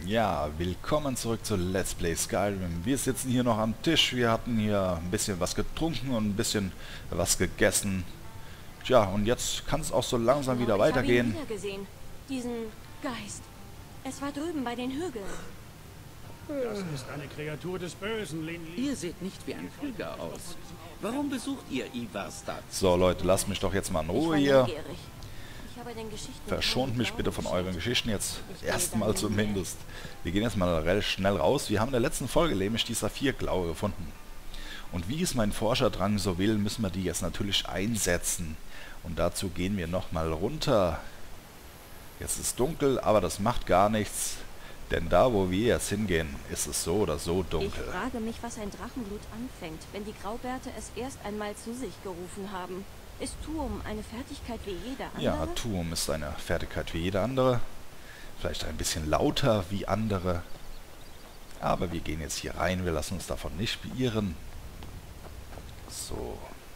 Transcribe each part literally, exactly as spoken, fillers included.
Ja, willkommen zurück zu Let's Play Skyrim. Wir sitzen hier noch am Tisch. Wir hatten hier ein bisschen was getrunken und ein bisschen was gegessen. Tja, und jetzt kann es auch so langsam wieder Ich habe ihn weitergehen. wieder gesehen. Diesen Geist. Es war drüben bei den Hügeln. Das ist eine Kreatur des Bösen, Linley. Ihr seht nicht wie ein Krieger aus. Warum besucht ihr Ivarstadt? So Leute, lasst mich doch jetzt mal in Ich Ruhe war hier. neugierig. Ich habe den Geschichten Verschont mich bitte von euren Geschichten jetzt. Ich gehe Erstmal dann zumindest. Wir gehen jetzt mal relativ schnell raus. Wir haben in der letzten Folge nämlich die Saphirklaue gefunden. Und wie es mein Forscherdrang so will, müssen wir die jetzt natürlich einsetzen. Und dazu gehen wir nochmal runter. Jetzt ist es dunkel, aber das macht gar nichts. Denn da, wo wir jetzt hingehen, ist es so oder so Ich dunkel. frage mich, was ein Drachenblut anfängt, wenn die Graubärte es erst einmal zu sich gerufen haben. Ist Tuum eine Fertigkeit wie jeder andere? Ja, Tuum ist eine Fertigkeit wie jede andere. Vielleicht ein bisschen lauter wie andere. Aber wir gehen jetzt hier rein, wir lassen uns davon nicht beirren. So.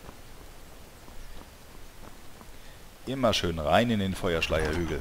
Immer schön rein in den Feuerschleierhügel.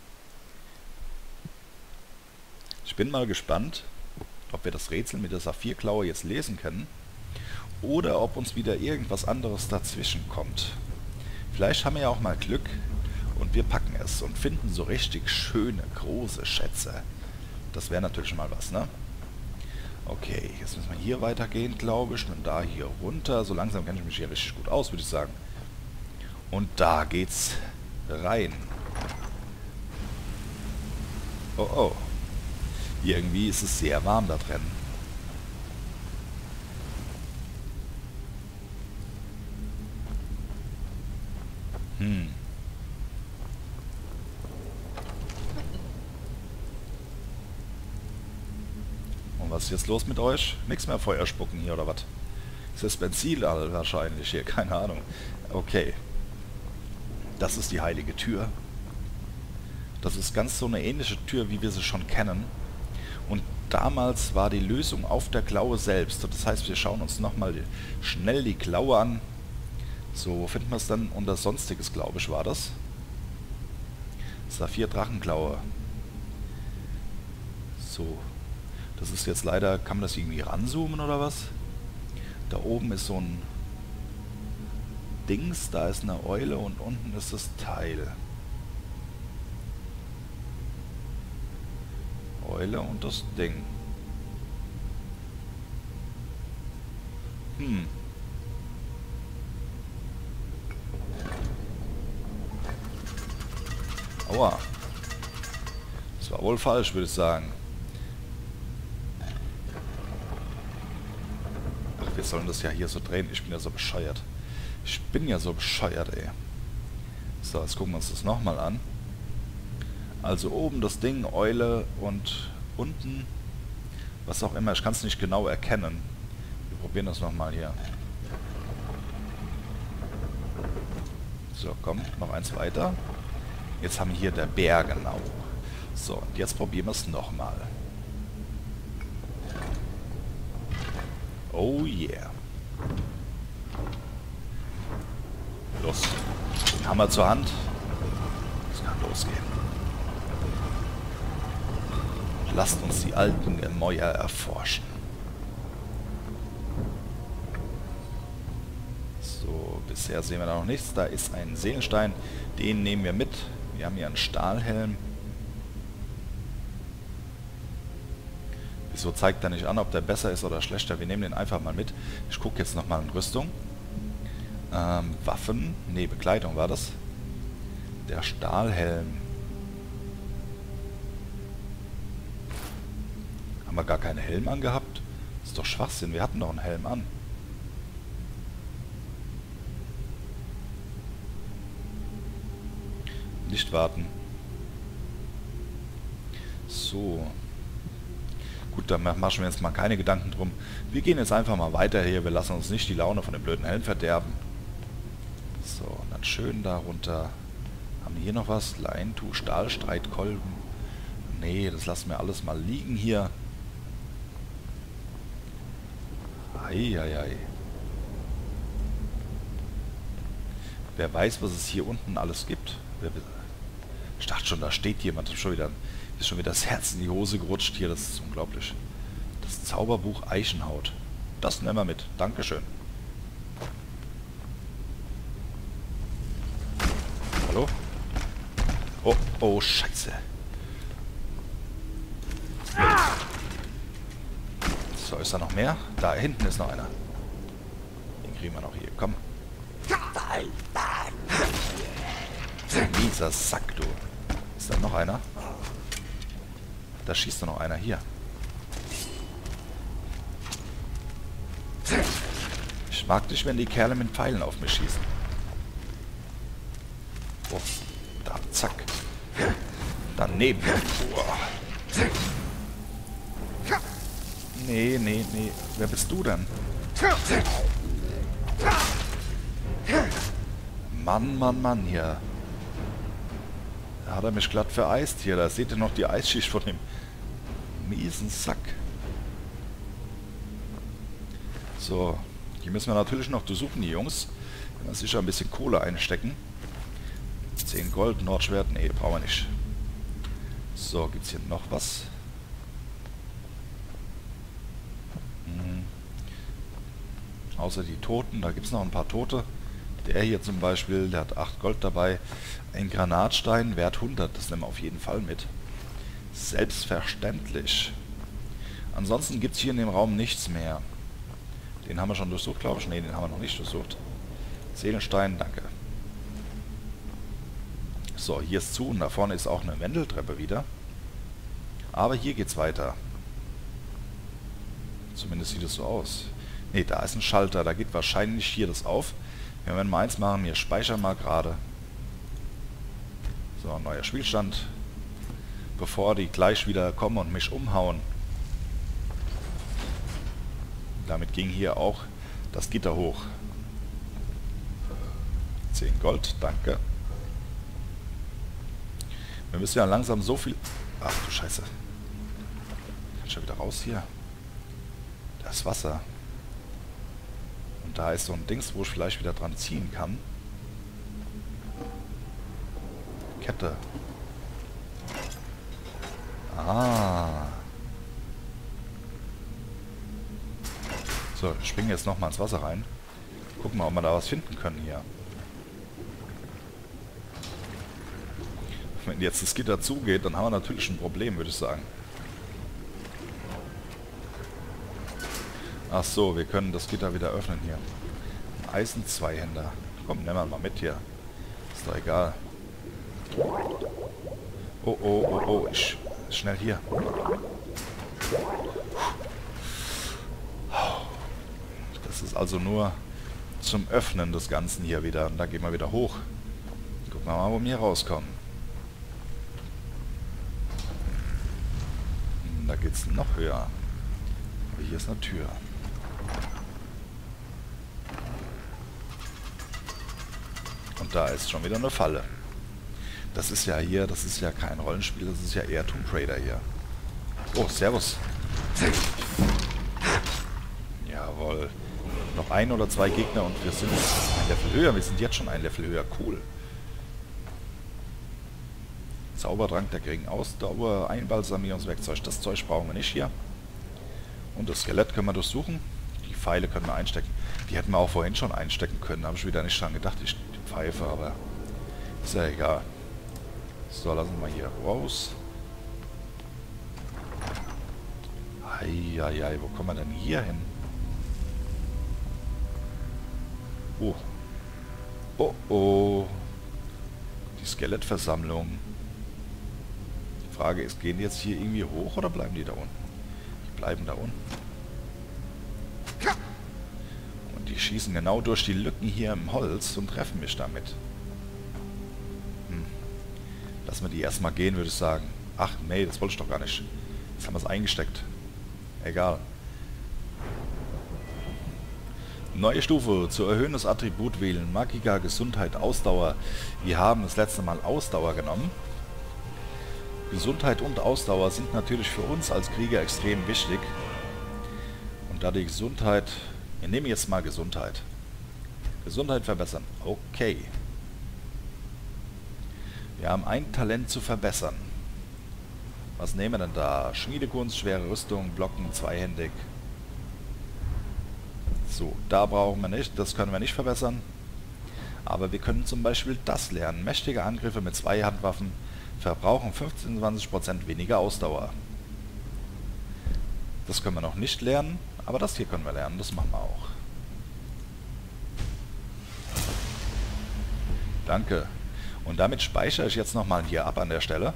Ich bin mal gespannt, ob wir das Rätsel mit der Saphirklaue jetzt lesen können. Oder ob uns wieder irgendwas anderes dazwischen kommt. Vielleicht haben wir ja auch mal Glück und wir packen es und finden so richtig schöne, große Schätze. Das wäre natürlich mal was, ne? Okay, jetzt müssen wir hier weitergehen, glaube ich. Und da hier runter. So langsam kenne ich mich hier richtig gut aus, würde ich sagen. Und da geht's rein. Oh, oh. Irgendwie ist es sehr warm da drin. Hm. Und was ist jetzt los mit euch? Nichts mehr Feuer spucken hier oder was? Ist das Benzin wahrscheinlich hier? Keine Ahnung. Okay. Das ist die heilige Tür. Das ist ganz so eine ähnliche Tür, wie wir sie schon kennen. Und damals war die Lösung auf der Klaue selbst. Das heißt, wir schauen uns nochmal schnell die Klaue an. So, wo finden wir es dann? Unter Sonstiges, glaube ich, war das. Saphir-Drachenklaue. So. Das ist jetzt leider... Kann man das irgendwie ranzoomen oder was? Da oben ist so ein Dings. Da ist eine Eule und unten ist das Teil. Eule und das Ding. Hm. Aua. Das war wohl falsch, würde ich sagen. Ach, wir sollen das ja hier so drehen. Ich bin ja so bescheuert. Ich bin ja so bescheuert, ey. So, jetzt gucken wir uns das nochmal an. Also oben das Ding, Eule und unten was auch immer. Ich kann es nicht genau erkennen. Wir probieren das nochmal hier. So, komm, noch eins weiter. Jetzt haben wir hier der Bär genau. So, und jetzt probieren wir es nochmal. Oh yeah. Los. Den Hammer zur Hand. Es kann losgehen. Lasst uns die alten Gemäuer erforschen. So, bisher sehen wir da noch nichts. Da ist ein Seelenstein. Den nehmen wir mit. Wir haben hier einen Stahlhelm. Wieso zeigt er nicht an, ob der besser ist oder schlechter? Wir nehmen den einfach mal mit. Ich gucke jetzt nochmal in Rüstung. Ähm, Waffen. Ne, Bekleidung war das. Der Stahlhelm. Haben wir gar keinen Helm angehabt? Das ist doch Schwachsinn. Wir hatten doch einen Helm an. Nicht warten. So. Gut, dann machen wir jetzt mal keine Gedanken drum. Wir gehen jetzt einfach mal weiter hier. Wir lassen uns nicht die Laune von dem blöden Helm verderben. So, und dann schön darunter. Haben wir hier noch was? Leintuch, Stahlstreitkolben. Nee, das lassen wir alles mal liegen hier. Eieiei. Wer weiß, was es hier unten alles gibt. Ich dachte schon, da steht jemand schon wieder. Ist schon wieder das Herz in die Hose gerutscht hier, das ist unglaublich. Das Zauberbuch Eichenhaut. Das nehmen wir mit. Dankeschön. Hallo? Oh, oh, scheiße. So, ist da noch mehr? Da hinten ist noch einer. Den kriegen wir noch hier. Komm. Mieser Sack, du. Ist da noch einer? Da schießt doch noch einer. Hier. Ich mag nicht, wenn die Kerle mit Pfeilen auf mich schießen. Oh, da, zack. Daneben. Boah. Nee, nee, nee. Wer bist du denn? Mann, Mann, Mann, hier. Da hat er mich glatt vereist hier. Da seht ihr noch die Eisschicht von dem miesen Sack. So, die müssen wir natürlich noch durchsuchen, die Jungs. Wenn wir sicher ein bisschen Kohle einstecken. zehn Gold, Nordschwert, nee, brauchen wir nicht. So, gibt es hier noch was? Hm. Außer die Toten, da gibt es noch ein paar Tote. Der hier zum Beispiel, der hat acht Gold dabei. Ein Granatstein, Wert hundert, das nehmen wir auf jeden Fall mit. Selbstverständlich. Ansonsten gibt es hier in dem Raum nichts mehr. Den haben wir schon durchsucht, glaube ich. Ne, den haben wir noch nicht durchsucht. Seelenstein, danke. So, hier ist zu und da vorne ist auch eine Wendeltreppe wieder. Aber hier geht's weiter. Zumindest sieht es so aus. Ne, da ist ein Schalter, da geht wahrscheinlich hier das auf. Wir werden mal eins machen, wir speichern mal gerade. So, neuer Spielstand. Bevor die gleich wieder kommen und mich umhauen. Damit ging hier auch das Gitter hoch. zehn Gold, danke. Wir müssen ja langsam so viel... Ach du Scheiße. Kann ich schon wieder raus hier? Da ist Wasser. Und da ist so ein Dings, wo ich vielleicht wieder dran ziehen kann. Kette. Ah. So, wir springen jetzt nochmal ins Wasser rein. Gucken mal, ob wir da was finden können hier. Wenn jetzt das Gitter zugeht, dann haben wir natürlich ein Problem, würde ich sagen. Ach so, wir können das Gitter wieder öffnen hier. Ein Eisen-Zweihänder. Komm, nehmen wir mal mit hier. Ist doch egal. Oh, oh, oh, oh. Ich, schnell hier. Das ist also nur zum Öffnen des Ganzen hier wieder. Und da gehen wir wieder hoch. Gucken wir mal, wo wir hier rauskommen. Da geht es noch höher. Aber hier ist eine Tür. Und da ist schon wieder eine Falle. Das ist ja hier, das ist ja kein Rollenspiel, das ist ja eher Tomb Raider hier. Oh, servus. Jawohl. Noch ein oder zwei Gegner und wir sind ein Level höher. Wir sind jetzt schon ein Level höher. Cool. Zaubertrank der geringen Ausdauer, Einbalsamierungswerkzeug. Das Zeug brauchen wir nicht hier. Und das Skelett können wir durchsuchen. Die Pfeile können wir einstecken. Die hätten wir auch vorhin schon einstecken können. Da habe ich wieder nicht dran gedacht, ich, die Pfeife, aber ist ja egal. So, lassen wir mal hier raus. Eieiei, wo kommen wir denn hier hin? Oh. Oh, oh. Die Skelettversammlung. Die Frage ist, gehen die jetzt hier irgendwie hoch oder bleiben die da unten? Die bleiben da unten. Und die schießen genau durch die Lücken hier im Holz und treffen mich damit. Hm. Lassen wir die erstmal gehen, würde ich sagen. Ach, nee, das wollte ich doch gar nicht. Jetzt haben wir es eingesteckt. Egal. Neue Stufe. Zu erhöhen das Attribut wählen. Magica, Gesundheit, Ausdauer. Wir haben das letzte Mal Ausdauer genommen. Gesundheit und Ausdauer sind natürlich für uns als Krieger extrem wichtig. Und da die Gesundheit... Wir nehmen jetzt mal Gesundheit. Gesundheit verbessern. Okay. Wir haben ein Talent zu verbessern. Was nehmen wir denn da? Schmiedekunst, schwere Rüstung, Blocken, zweihändig. So, da brauchen wir nicht, das können wir nicht verbessern. Aber wir können zum Beispiel das lernen. Mächtige Angriffe mit zwei Handwaffen verbrauchen fünfzehn bis zwanzig Prozent weniger Ausdauer. Das können wir noch nicht lernen, aber das hier können wir lernen, das machen wir auch. Danke. Und damit speichere ich jetzt nochmal hier ab an der Stelle.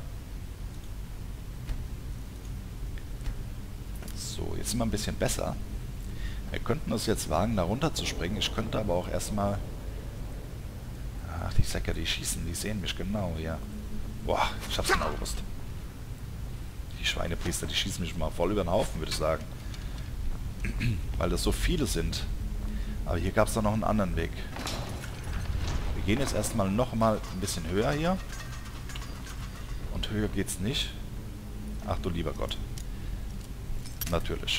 So, jetzt sind wir ein bisschen besser. Wir könnten es jetzt wagen, da runter zu springen. Ich könnte aber auch erstmal... Ach, die Säcke, die schießen, die sehen mich genau, ja. Boah, ich hab's genau gewusst. Die Schweinepriester, die schießen mich mal voll über den Haufen, würde ich sagen. Weil das so viele sind. Aber hier gab es doch noch einen anderen Weg. Wir gehen jetzt erstmal noch mal ein bisschen höher hier. Und höher geht's nicht. Ach du lieber Gott. Natürlich.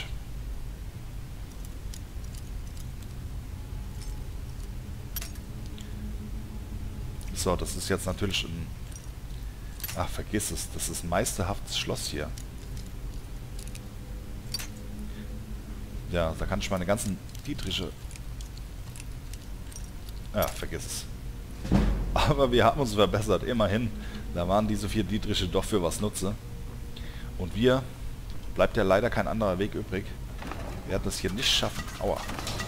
So, das ist jetzt natürlich ein... Ach, vergiss es. Das ist ein meisterhaftes Schloss hier. Ja, da kann ich meine ganzen Dietriche... Ja, vergiss es. Aber wir haben uns verbessert, immerhin. Da waren diese vier Dietriche doch für was Nutze. Und wir... Bleibt ja leider kein anderer Weg übrig. Wir werden das hier nicht schaffen. Aua.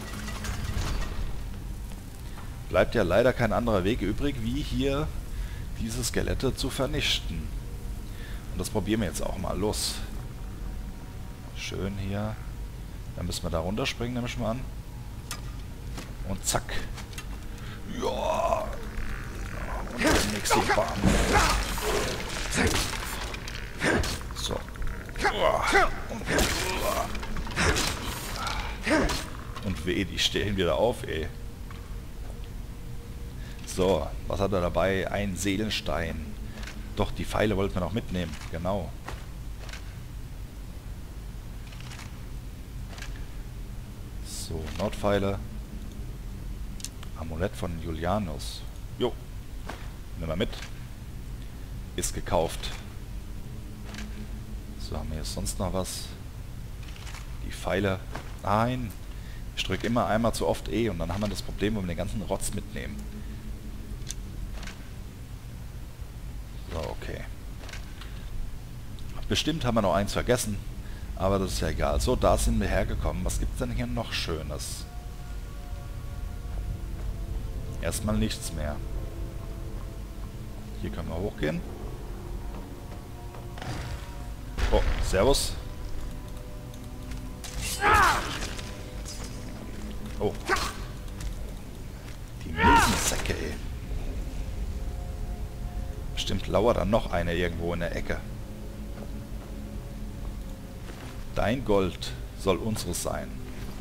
Bleibt ja leider kein anderer Weg übrig, wie hier diese Skelette zu vernichten. Und das probieren wir jetzt auch mal. Los. Schön hier. Dann müssen wir da runterspringen, nehme ich mal an. Und zack. Ja. Und der nächste Bam. So. Und weh, die stehen wieder auf, ey. So, was hat er dabei? Ein Seelenstein. Doch, die Pfeile wollten wir noch mitnehmen. Genau. So, Nordpfeile. Amulett von Julianus. Jo. Nehmen wir mit. Ist gekauft. So, haben wir jetzt sonst noch was? Die Pfeile. Nein. Ich drücke immer einmal zu oft E und dann haben wir das Problem, wo wir den ganzen Rotz mitnehmen. So, okay. Bestimmt haben wir noch eins vergessen, aber das ist ja egal. So, da sind wir hergekommen. Was gibt es denn hier noch Schönes? Erstmal nichts mehr. Hier können wir hochgehen. Oh, servus. Oh. Die Milsensäcke, ey. Bestimmt lauert dann noch eine irgendwo in der Ecke. Dein Gold soll unseres sein.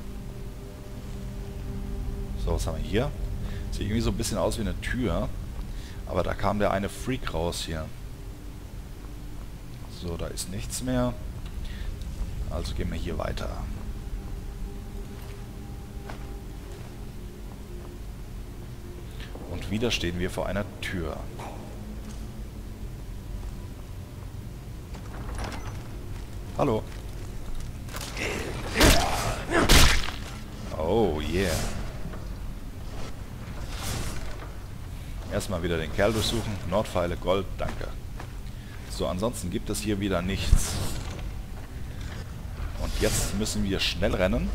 So, was haben wir hier? Sieht irgendwie so ein bisschen aus wie eine Tür. Aber da kam der eine Freak raus hier. So, da ist nichts mehr. Also gehen wir hier weiter. Und wieder stehen wir vor einer Tür. Hallo. Oh yeah. Erstmal wieder den Kerl durchsuchen. Nordpfeile, Gold, danke. So, ansonsten gibt es hier wieder nichts. Und jetzt müssen wir schnell rennen.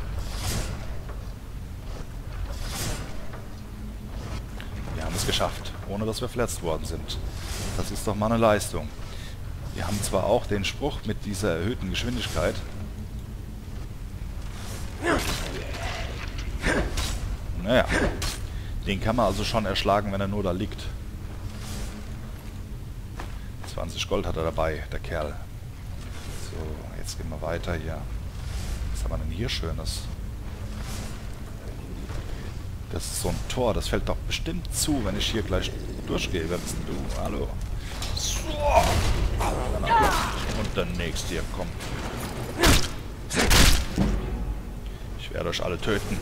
Wir haben es geschafft, ohne dass wir verletzt worden sind. Das ist doch mal eine Leistung. Wir haben zwar auch den Spruch mit dieser erhöhten Geschwindigkeit. Naja, den kann man also schon erschlagen, wenn er nur da liegt. zwanzig Gold hat er dabei, der Kerl. So, jetzt gehen wir weiter hier. Was haben wir denn hier Schönes? Das ist so ein Tor, das fällt doch bestimmt zu, wenn ich hier gleich durchgehe. Wer bist denn du? Hallo. So. Und der nächste hier, komm. Ich werde euch alle töten.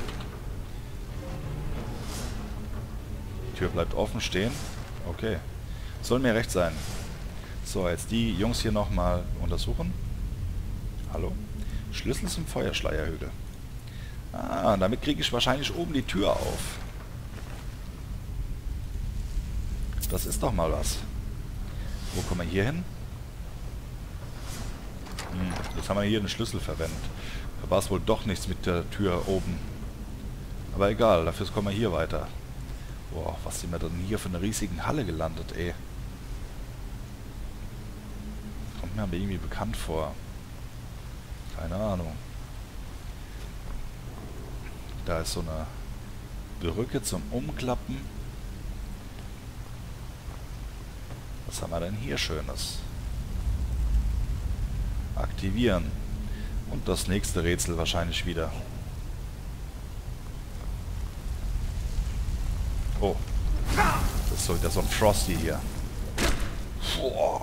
Die Tür bleibt offen stehen. Okay. Soll mir recht sein. So, jetzt die Jungs hier nochmal untersuchen. Hallo? Schlüssel zum Feuerschleierhügel. Ah, damit kriege ich wahrscheinlich oben die Tür auf. Das ist doch mal was. Wo kommen wir hier hin? Hm, jetzt haben wir hier den Schlüssel verwendet. Da war es wohl doch nichts mit der Tür oben. Aber egal, dafür kommen wir hier weiter. Boah, was sind wir denn hier für eine riesige Halle gelandet, ey. Kommt mir aber irgendwie bekannt vor. Keine Ahnung. Da ist so eine Brücke zum Umklappen. Was haben wir denn hier Schönes? Aktivieren. Und das nächste Rätsel wahrscheinlich wieder. Oh. Das ist so wieder so ein Frosty hier. Boah.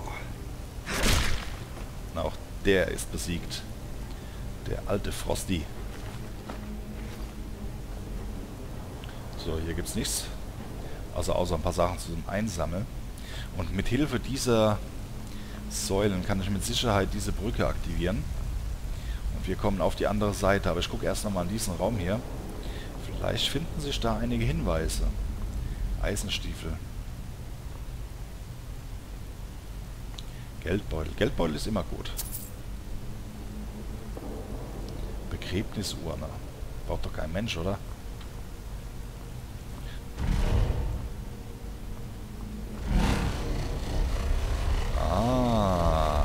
Na, auch der ist besiegt. Der alte Frosty. So, hier gibt's nichts. Also außer ein paar Sachen zum Einsammeln. Und mit Hilfe dieser Säulen kann ich mit Sicherheit diese Brücke aktivieren. Und wir kommen auf die andere Seite. Aber ich gucke erst nochmal in diesen Raum hier. Vielleicht finden sich da einige Hinweise. Eisenstiefel. Geldbeutel. Geldbeutel ist immer gut. Begräbnisurne. Braucht doch kein Mensch, oder? Ah.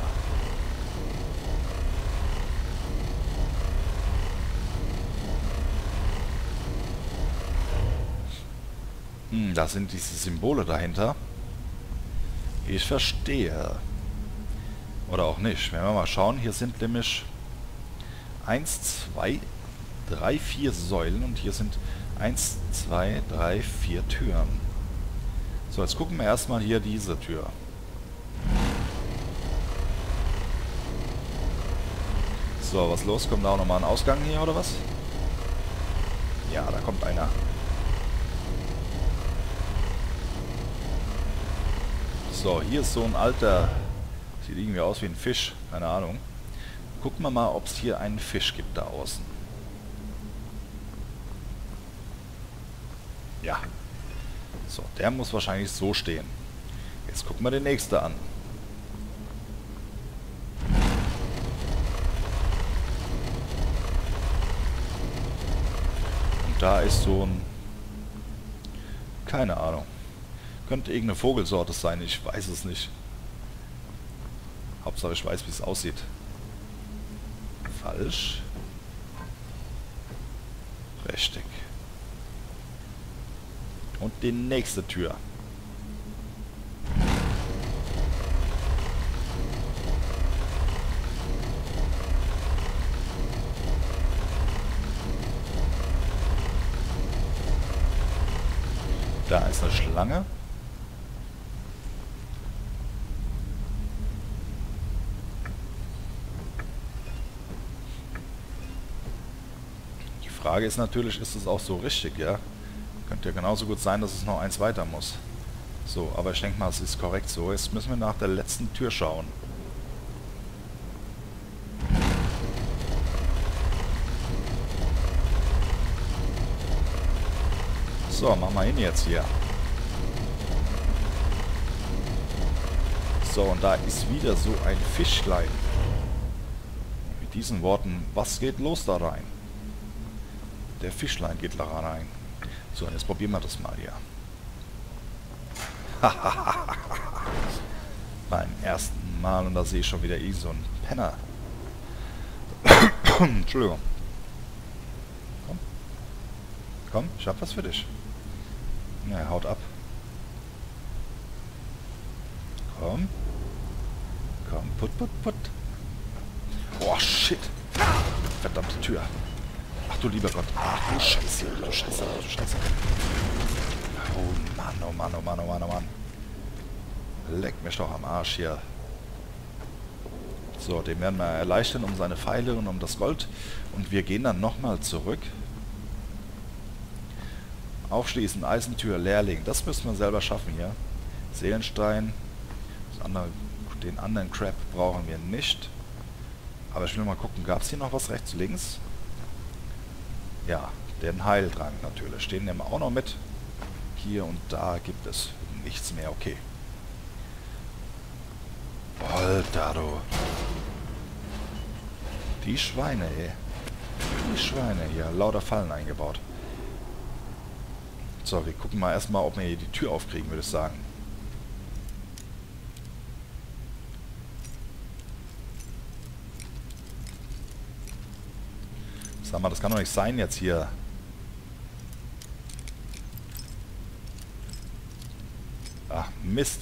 Hm, da sind diese Symbole dahinter. Ich verstehe. Oder auch nicht. Wenn wir mal schauen, hier sind nämlich eins, zwei, drei, vier Säulen und hier sind eins, zwei, drei, vier Türen. So, jetzt gucken wir erstmal hier diese Tür. So, was los? Kommt da auch nochmal ein Ausgang hier, oder was? Ja, da kommt einer. So, hier ist so ein alter... Sieht irgendwie aus wie ein Fisch. Keine Ahnung. Gucken wir mal, ob es hier einen Fisch gibt da außen. Ja. So, der muss wahrscheinlich so stehen. Jetzt gucken wir den nächsten an. Und da ist so ein... Keine Ahnung. Könnte irgendeine Vogelsorte sein, ich weiß es nicht. Hauptsache ich weiß, wie es aussieht. Falsch. Richtig. Und die nächste Tür. Da ist eine Schlange. Die Frage ist natürlich, ist es auch so richtig, ja? Könnte ja genauso gut sein, dass es noch eins weiter muss. So, aber ich denke mal, es ist korrekt so. Jetzt müssen wir nach der letzten Tür schauen. So, mach mal hin jetzt hier. So, und da ist wieder so ein Fischlein. Mit diesen Worten, was geht los da rein? Der Fischlein geht da rein. So, und jetzt probieren wir das mal hier. Beim ersten Mal, und da sehe ich schon wieder eh so ein Penner. Entschuldigung. Komm. Komm, ich hab was für dich. Na, haut ab. Komm. Komm, put, put, put. Oh, shit. Verdammte Tür. Ach du lieber Gott. Ach du Scheiße, du Scheiße, du Scheiße. Oh Mann, oh Mann, oh Mann, oh Mann, oh Mann. Leck mich doch am Arsch hier. So, den werden wir erleichtern um seine Pfeile und um das Gold. Und wir gehen dann nochmal zurück. Aufschließen, Eisentür, Lehrling. Das müssen wir selber schaffen hier. Seelenstein. Das andere Den anderen Crap brauchen wir nicht. Aber ich will mal gucken, gab es hier noch was rechts, links? Ja, den Heildrang natürlich. Den nehmen wir auch noch mit. Hier und da gibt es nichts mehr. Okay. Alter, du. Die Schweine, ey. Die Schweine hier. Lauter Fallen eingebaut. So, wir gucken mal erstmal, ob wir hier die Tür aufkriegen, würde ich sagen. Sag mal, das kann doch nicht sein jetzt hier. Ach, Mist.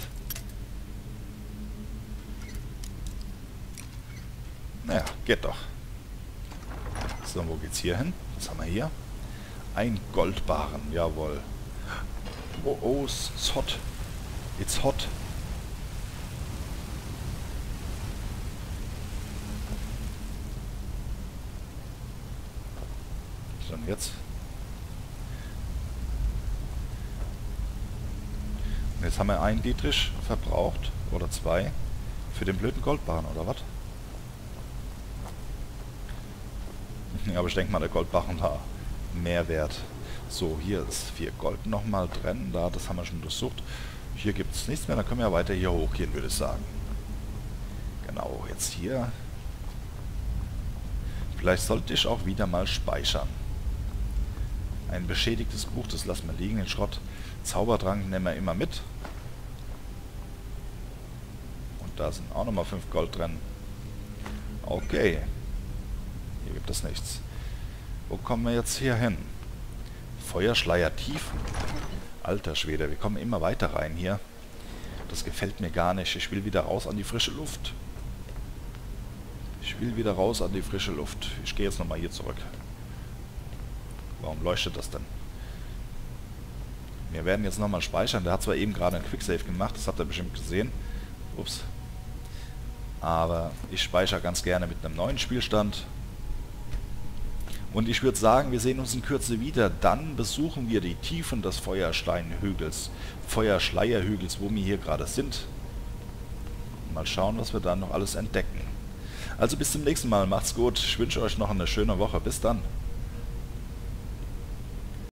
Naja, geht doch. So, wo geht's hier hin? Was haben wir hier? Ein Goldbarren, jawohl. Oh, oh, it's hot. It's hot. So, und jetzt? Und jetzt haben wir einen Dietrich verbraucht. Oder zwei. Für den blöden Goldbarren, oder was? Ja, aber ich denke mal, der Goldbarren war mehr wert. So, hier ist vier Gold nochmal drin. Da, das haben wir schon durchsucht. Hier gibt es nichts mehr. Dann können wir ja weiter hier hochgehen, würde ich sagen. Genau, jetzt hier. Vielleicht sollte ich auch wieder mal speichern. Ein beschädigtes Buch, das lassen wir liegen, den Schrott. Zaubertrank nehmen wir immer mit. Und da sind auch nochmal fünf Gold drin. Okay. Hier gibt es nichts. Wo kommen wir jetzt hier hin? Feuerschleier Tiefen. Alter Schwede, wir kommen immer weiter rein hier. Das gefällt mir gar nicht. Ich will wieder raus an die frische Luft. Ich will wieder raus an die frische Luft. Ich gehe jetzt nochmal hier zurück. Warum leuchtet das denn? Wir werden jetzt nochmal speichern. Der hat zwar eben gerade einen Quicksave gemacht. Das habt ihr bestimmt gesehen. Ups. Aber ich speichere ganz gerne mit einem neuen Spielstand. Und ich würde sagen, wir sehen uns in Kürze wieder. Dann besuchen wir die Tiefen des Feuersteinhügels, Feuerschleierhügels, wo wir hier gerade sind. Mal schauen, was wir dann noch alles entdecken. Also bis zum nächsten Mal. Macht's gut. Ich wünsche euch noch eine schöne Woche. Bis dann.